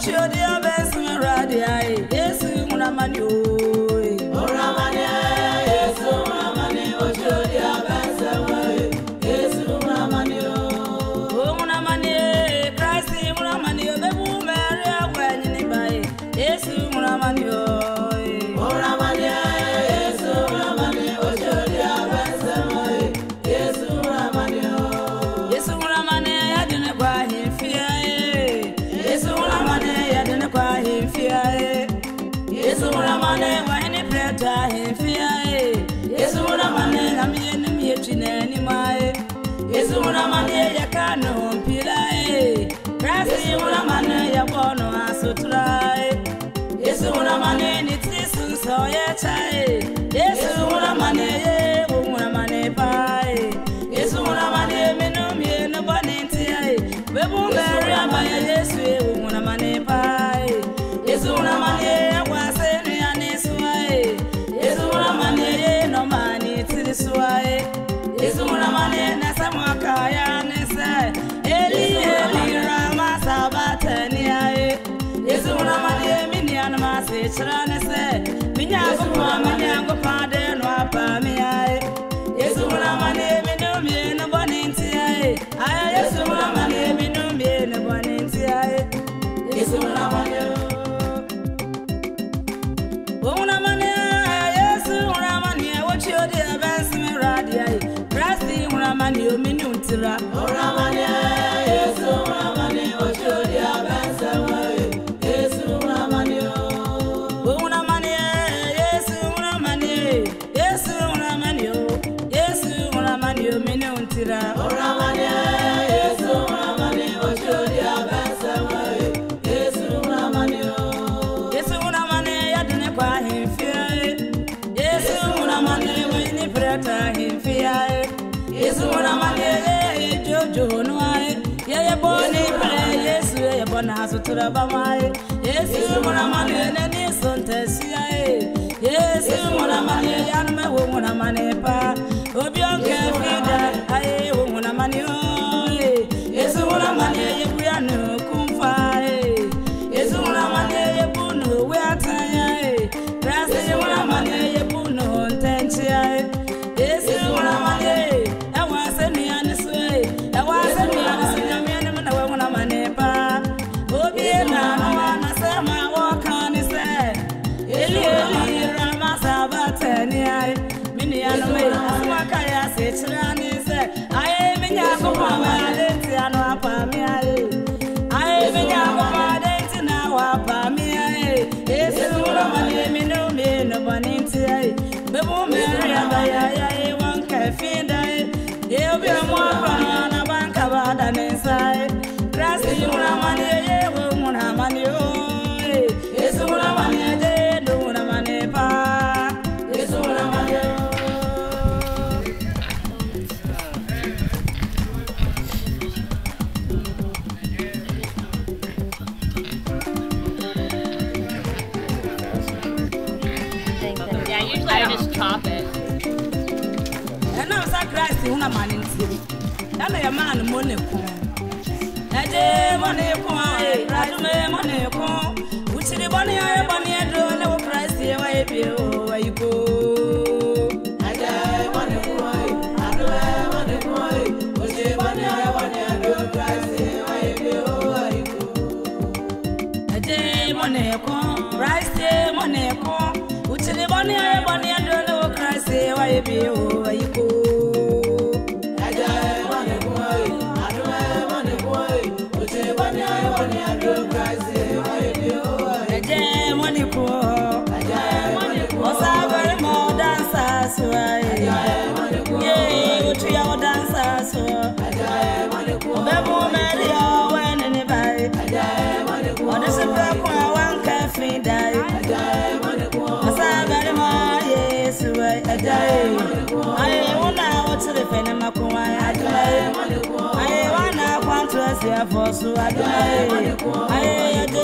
you dear best radia, yes, Muramani, Muramani, yes, Muramani, what you dear best away, yes, Muramani, oh, Muramani, Christ, Muramani, the woman, when you buy, yes, Muramani, Muramani, yes, Muramani, what you dear best away, yes, Muramani, yes, Muramani, I didn't buy him fear. Yes, Muramane, when it preta him fear. Yes, Muramane, I'm in the Michin anymore. Yes, Muramane, Yakano, Pilai. Grassy Muramane, Yabono, so try. Yes, Muramane, it's this so yet. Yes, Muramane, Muramane pie. Yes, Muramane, Minumi, no bonnet. We won't bury my yes, Muramane pie. Yes, Muramane, was any and this way. Yes, Muramane, no money to this way. Yes, Muramane, Nasamaka, Nessa, Eli, Rama, Sabatania. Yes, Muramane, Minian Massage, Ranessa, Minyago, Manyago, Pardon, Wapamia. Yes, Muramane, Minumi, no bonnet. Yes, Muramane, Minumi, no bonnet. Yes, Muramane. You minutira Muramane Yesu Muramane Oshodia Bensawe Yesu Muramane Muramane Yesu Muramane Yesu Muramane Yesu Muramane minutira Muramane Yesu Muramane Oshodia Bensawe Yesu Muramane Yesu Muramane yadene kwa himfia Yesu Muramane wini preta himfia Yesu Muramane, Jojo, no I, Yea Bonnie, Yesu, a bonazo to the Bamai, Yesu Muramane, and his son Tessia, Yesu Muramane, Yanma, Muramane, Pa, Obianca, Fida, I, Muramane, Yesu Muramane, Yabriano, Kumfa, Yesu Muramane, Yabuno, where Taya, Grassi Muramane, Yabuno, Tentia, Yesu Muramane. Una man in city. And a man money. A day money, money, which is the money I bunny and do no price here. Where you go? I die money, I do money, which is money I want and do price here. Where you go? A day money, price here, money, which is the money I bunny and do no price here. Where you go? I